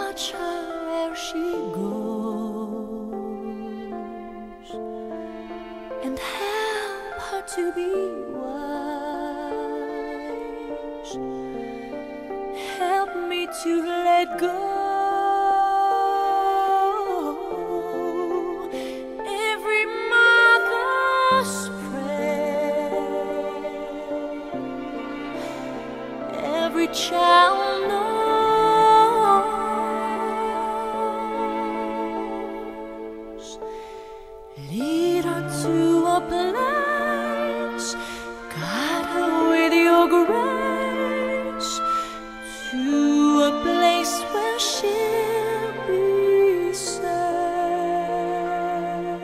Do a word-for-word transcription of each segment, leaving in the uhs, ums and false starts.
watch her where she goes, and help her to be wise. Help me to let go. Every mother's prayer, every child knows. Lead her to a place, guide her with your grace, to a place where she'll be safe.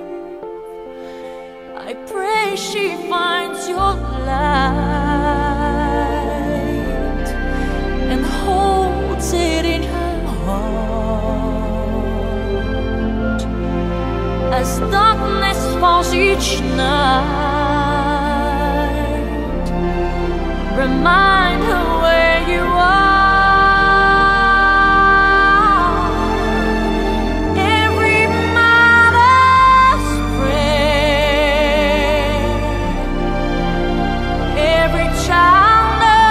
I pray she finds your light and holds it in her heart. As darkness falls each night, remind her where you are. Every mother's prayer, every child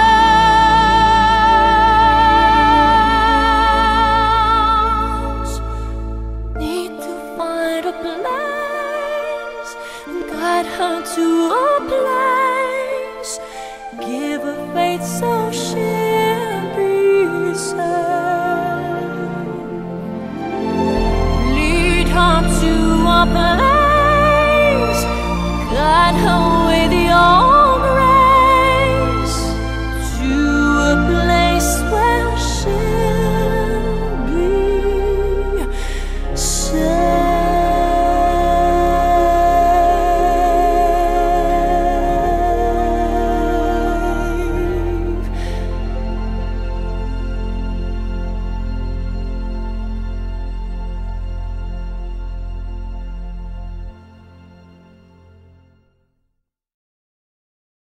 knows. Need to find a place, guide her to a place, give her faith so she'll be safe. Lead her to a place.